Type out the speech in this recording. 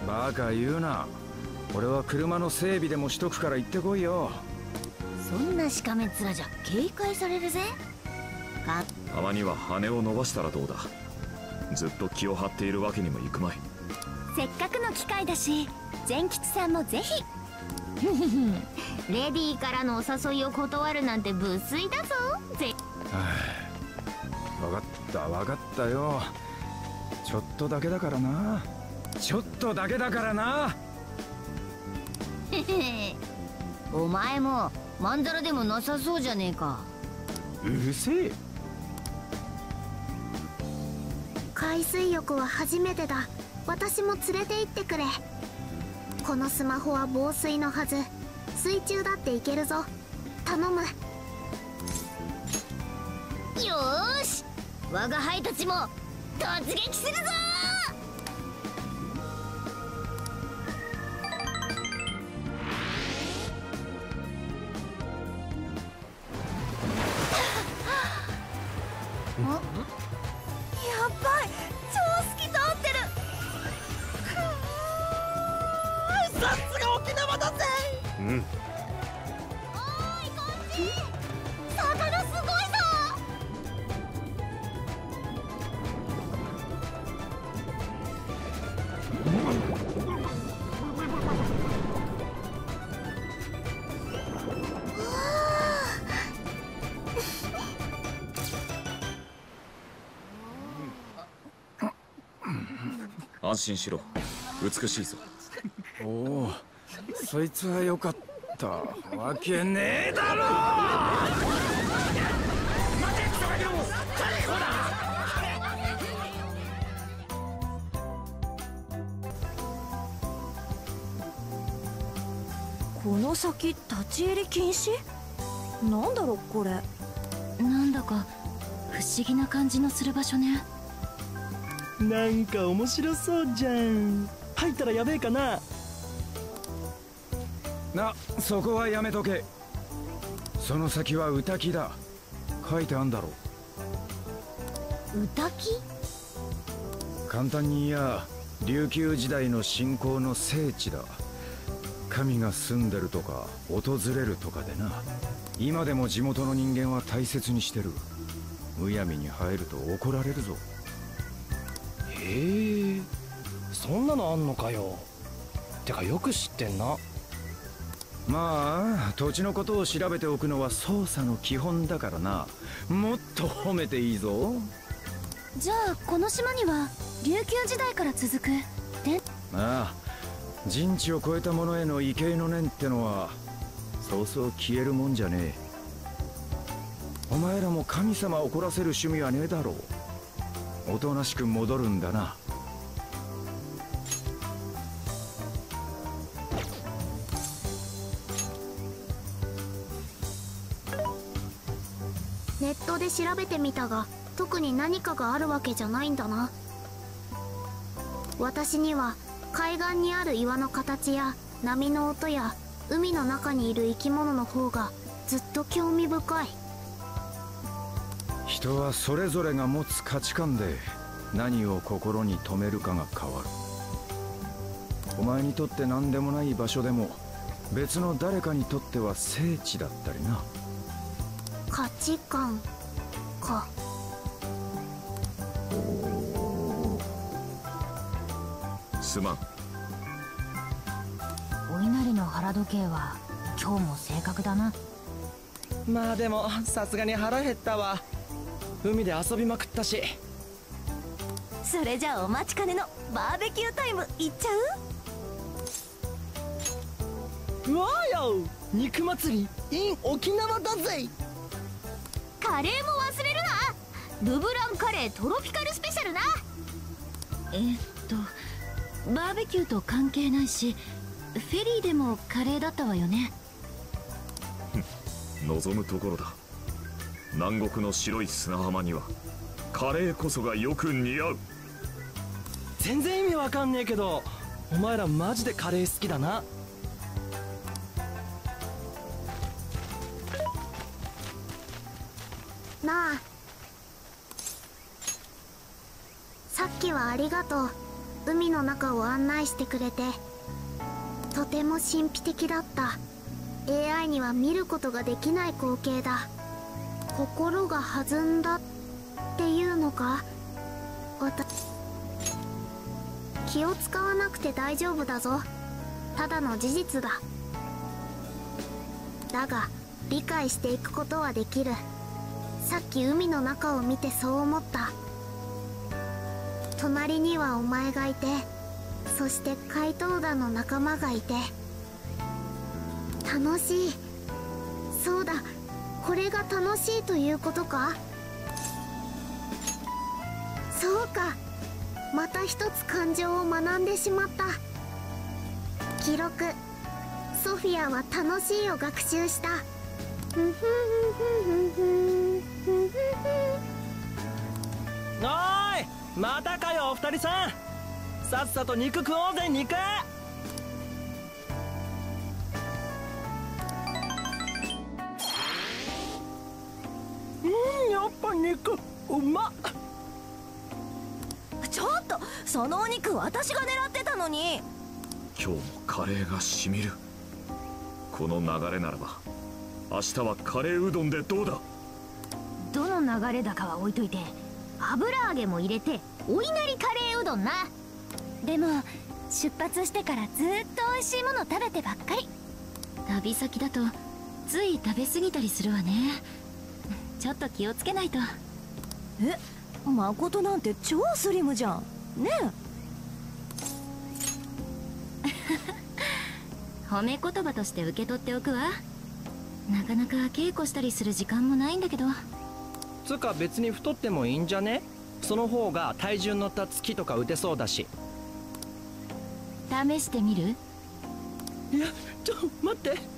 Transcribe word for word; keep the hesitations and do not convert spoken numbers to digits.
バカ言うな。俺は車の整備でもしとくから行ってこいよ。 そんなしかめっ面じゃ警戒されるぜ。かたまには羽を伸ばしたらどうだ。ずっと気を張っているわけにもいくまい。 せっかくの機会だし善吉さんもぜひ。レディーからのお誘いを断るなんて無粋だぞ。ぜ分かった分かったよ。ちょっとだけだからな。ちょっとだけだからな。 お前もまんざらでもなさそうじゃねえか。 うるせえ。 海水浴は初めてだ。私も連れて行ってくれ。このスマホは防水のはず。水中だっていけるぞ。頼む。 よーし、我が輩たちも突撃するぞ。やばい、超透き通ってる。 さすが沖縄だぜ。 うん。 おーい、こっち。魚すごいぞ。 安心しろ、美しいぞ。 おお、そいつはよかったわけねえだろ。 この先立ち入り禁止？なんだろうこれ。 なんだか不思議な感じのする場所ね。 なんか面白そうじゃん。入ったらやべえかな。 な、そこはやめとけ。その先は歌木だ。書いてあんだろ。 歌木？ 簡単に言や琉球時代の信仰の聖地だ。神が住んでるとか訪れるとかでな。今でも地元の人間は大切にしてる。むやみに入ると怒られるぞ。 へえ、そんなのあんのかよ。てかよく知ってんな。 まあ土地のことを調べておくのは捜査の基本だからな。もっと褒めていいぞ。 じゃあこの島には琉球時代から続くで。 ああ、人知を超えたものへの畏敬の念ってのはそうそう消えるもんじゃねえ。お前らも神様を怒らせる趣味はねえだろう。おとなしく戻るんだな。 ネットで調べてみたが特に何かがあるわけじゃないんだな。私には海岸にある岩の形や波の音や海の中にいる生き物の方がずっと興味深い。 人はそれぞれが持つ価値観で何を心に留めるかが変わる。お前にとって何でもない場所でも別の誰かにとっては聖地だったりな。 価値観か。 すまん。 お稲荷の腹時計は今日も正確だな。 まあでもさすがに腹減ったわ。海で遊びまくったし。 それじゃあお待ちかねのバーベキュータイムいっちゃう？ わーよ、肉祭り in 沖縄だぜ。 カレーも忘れるな。ルブランカレートロピカルスペシャルな。 えー、っとバーベキューと関係ないしフェリーでもカレーだったわよね。 望むところだ。南国の白い砂浜にはカレーこそがよく似合う。 全然意味わかんねえけどお前らマジでカレー好きだな。 なあ、さっきはありがとう。 海の中を案内してくれてとても神秘的だった。 エーアイ には見ることができない光景だ。心が弾んだっていうのか。私気を使わなくて大丈夫だぞ。ただの事実だ。だが理解していくことはできる。さっき海の中を見てそう思った。隣にはお前がいて、そして怪盗団の仲間がいて楽しい。そうだ、これが楽しいということか。そうか、また一つ感情を学んでしまった。記録、ソフィアは楽しいを学習した。 おーい、またかよお二人さん。さっさと肉食おうぜ肉。うん、やっぱ肉うまっ。 ちょっと、そのお肉私が狙ってたのに。 今日もカレーがしみる。この流れならば明日はカレーうどんでどうだ。 どの流れだかは置いといて、油揚げも入れてお稲荷カレーうどんな。 でも出発してからずっと美味しいもの食べてばっかり。旅先だとつい食べ過ぎたりするわね。ちょっと気をつけないと。 え、誠なんて超スリムじゃんねえ褒め言葉として受け取っておくわ。なかなか稽古したりする時間もないんだけど。 つうか別に太ってもいいんじゃね。その方が体重乗った月とか打てそうだし。 試してみる？ いや、ちょ待って。